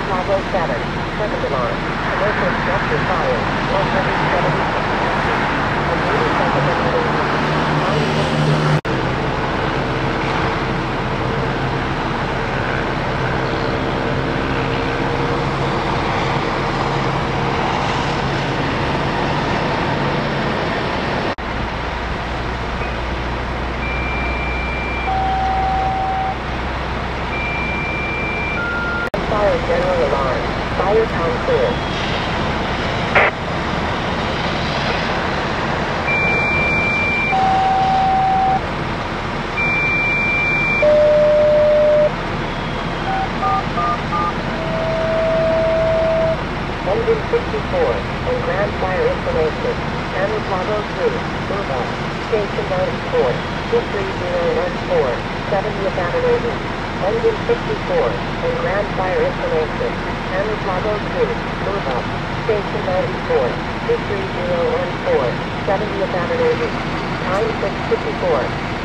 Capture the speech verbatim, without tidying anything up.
Bravo seven, second alarm. Commercial structure fire, one hundred seventy-six feet. A meter second alarm. Time sixteen. Fire general alarm. Fire time clear. Engine sixty-four, and ground fire information. Channel Bravo three, move up. Station ninety-four, two three zero one four, seventieth Avenue. Engine sixty-four, and ground fire information. Channel Bravo two, move up. Station ninety-four, two three zero one four, seventieth Avenue. Time six fifty-four.